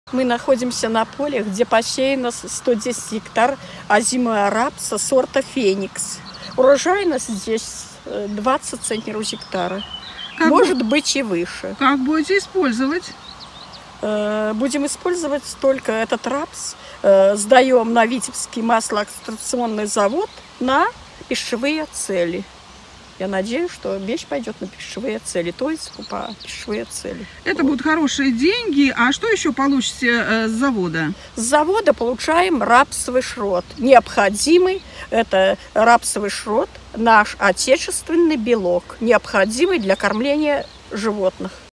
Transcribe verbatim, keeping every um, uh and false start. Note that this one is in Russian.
Мы находимся на поле, где посеяно сто десять гектар озимого рапса сорта «Феникс». Урожайность здесь двадцать центнеров с гектара. Как Может бу... быть и выше. Как будете использовать? Будем использовать только этот рапс. Сдаем на Витебский маслоэкстракционный завод на пищевые цели. Я надеюсь, что вещь пойдет на пищевые цели, то есть по пищевые цели. Это вот. будут хорошие деньги. А что еще получите с завода? С завода получаем рапсовый шрот. Необходимый, это рапсовый шрот, наш отечественный белок, необходимый для кормления животных.